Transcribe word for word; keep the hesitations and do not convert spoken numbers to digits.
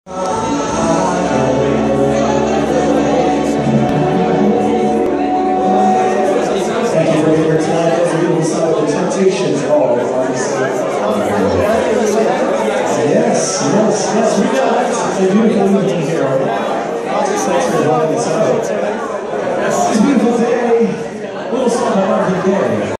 Thank you for being here tonight. As we do some of the Temptations Hall, obviously. Yes, yes, yes. We got a beautiful evening here. Thanks for helping us out.